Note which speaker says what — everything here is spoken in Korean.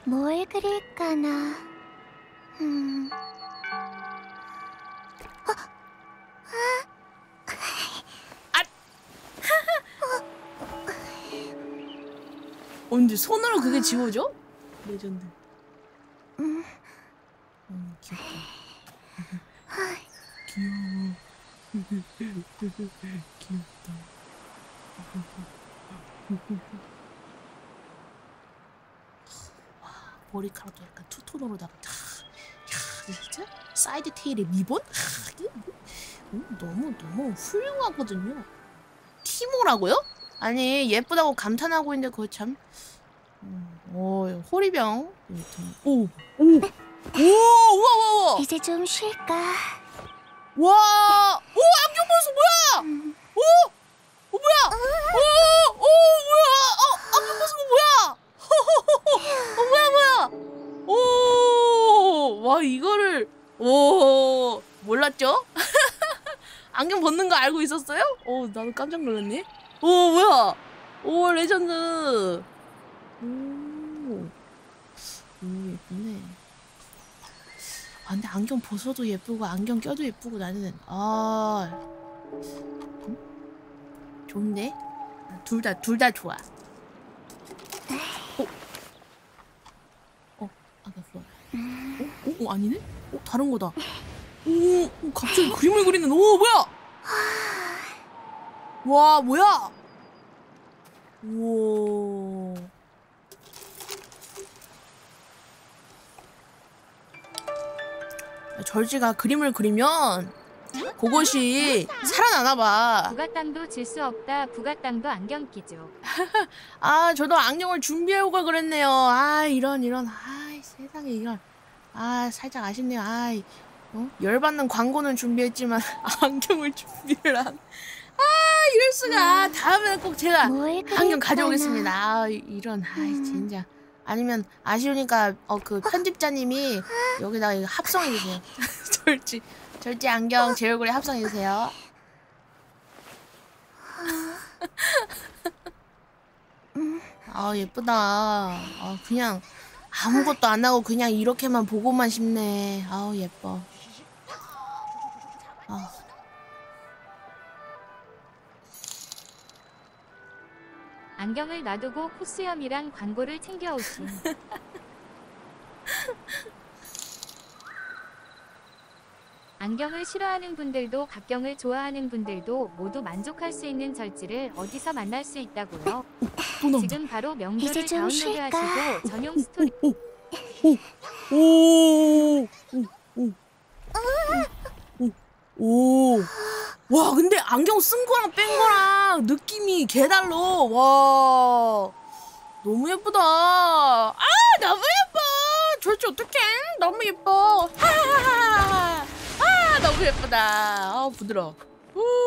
Speaker 1: 뭘 그릴까나.
Speaker 2: 근데 손으로 그게 지워져? 레전드. 귀엽다. 귀여워. 귀엽다. 와, 머리카락도 약간 투톤으로다가 진짜 사이드 테일에 리본? 너무 훌륭하거든요. 티모라고요? 아니 예쁘다고 감탄하고 있는데 그거 참. 호리병. 우와.
Speaker 1: 이제 좀 쉴까?
Speaker 2: 와, 안경 벗어 뭐야? 뭐야? 안경 벗은 거 뭐야? 뭐야? 와 이거를 몰랐죠? 안경 벗는 거 알고 있었어요? 나도 깜짝 놀랐네. 뭐야? 레전드. 예쁘네. 근데 안경 벗어도 예쁘고 안경 껴도 예쁘고 나는 좋은데? 둘 다 좋아. 아까 그거 아니네? 다른 거다. 갑자기 그림을 그리는. 뭐야? 와 뭐야? 우와. 절지가 그림을 그리면 그것이 살아나나봐.
Speaker 3: 부가땅도 질 수 없다. 부가땅도 안경 끼죠.
Speaker 2: 저도 안경을 준비해오고 그랬네요. 이런 세상에 이런. 살짝 아쉽네요. 열받는 광고는 준비했지만 안경을 준비를 안. 이럴 수가. 다음에는 꼭 제가 안경 가져오겠습니다. 이런. 진짜. 아니면 아쉬우니까 그 편집자님이 여기다가 이거 합성해주세요. 절지 안경 제 얼굴에 합성해주세요. 예쁘다. 그냥 아무것도 안 하고 그냥 이렇게만 보고만 싶네. 예뻐.
Speaker 3: 안경을 놔두고 코수염이랑 광고를 챙겨오신. 안경을 싫어하는 분들도 각경을 좋아하는 분들도 모두 만족할 수 있는 절지를 어디서 만날 수 있다고요? 지금 바로 명절을 다운로드하시고 전용 스토리.
Speaker 2: 와 근데 안경 쓴 거랑 뺀 거랑 느낌이 개달라. 와 너무 예쁘다. 너무 예뻐. 절지 어떡해. 너무 예뻐. 너무 예쁘다. 부드러워.